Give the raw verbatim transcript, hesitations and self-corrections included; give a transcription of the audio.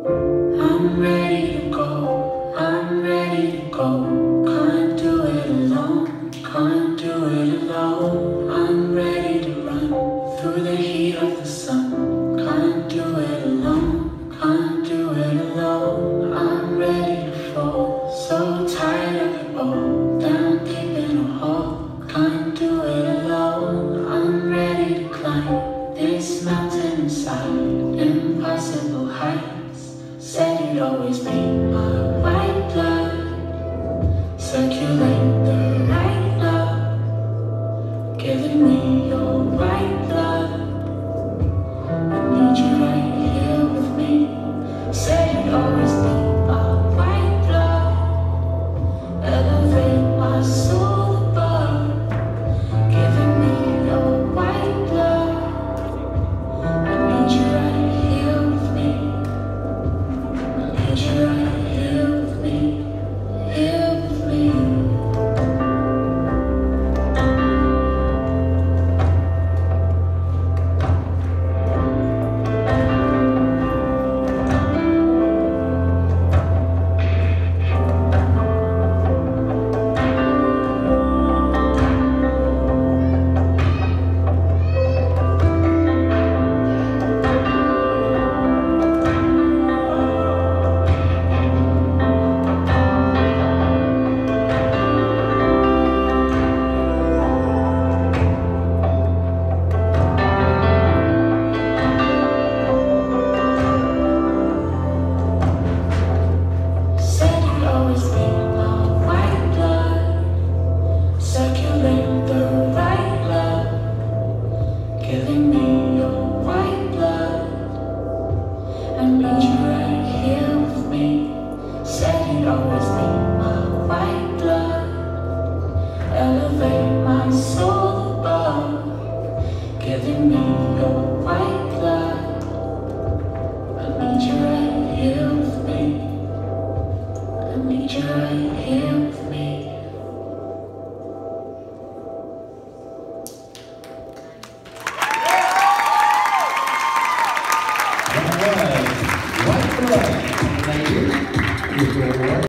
I'm ready to go, I'm ready to go. Can't do it alone, can't do it alone. I'm ready to run through the heat of the sun. Can't do it alone, can't do it alone. I'm ready to fall, so tired of it all. Down deep in a hole, can't do it alone. I'm ready to climb this mountain inside, impossible heights. Said you'd always be my white blood, circulate the right love, giving me your white blood. I need you right here with me. Said you'd always be my white blood, elevate my soul above, giving me your white blood. I need you right here with me. Need you right here with me, here with me. Said you'd always be my white blood, circulate the right love, giving me your white blood. I need you right here with me. Said you'd always be my white blood, elevate my soul above, giving me